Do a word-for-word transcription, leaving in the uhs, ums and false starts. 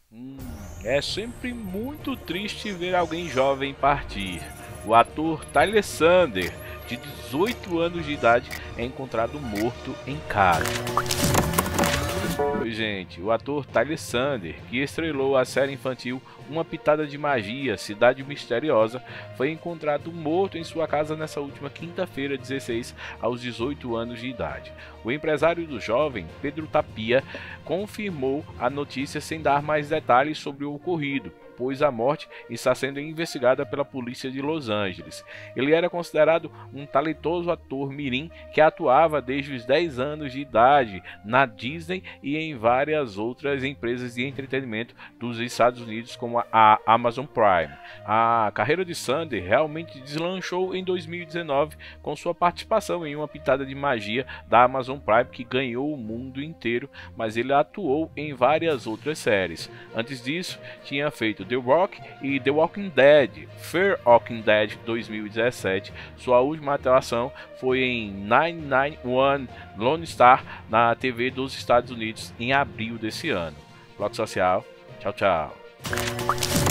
Hum, é sempre muito triste ver alguém jovem partir. O ator Tyler Sander, de dezoito anos de idade, é encontrado morto em casa. Oi, gente, o ator Tyler Sander, que estrelou a série infantil Uma Pitada de Magia, Cidade Misteriosa, foi encontrado morto em sua casa nessa última quinta-feira, dezesseis, aos dezoito anos de idade. O empresário do jovem, Pedro Tapia, confirmou a notícia sem dar mais detalhes sobre o ocorrido, pois a morte está sendo investigada pela polícia de Los Angeles. Ele era considerado um talentoso ator mirim que atuava desde os dez anos de idade na Disney e em várias outras empresas de entretenimento dos Estados Unidos, como a Amazon Prime. A carreira de Sander realmente deslanchou em dois mil e dezenove com sua participação em Uma Pitada de Magia da Amazon Prime, que ganhou o mundo inteiro, mas ele atuou em várias outras séries. Antes disso, tinha feito The Rock e The Walking Dead, Fear Walking Dead dois mil e dezessete. Sua última atuação foi em nove nove um Lone Star na T V dos Estados Unidos em abril desse ano. Bloco Social, tchau, tchau.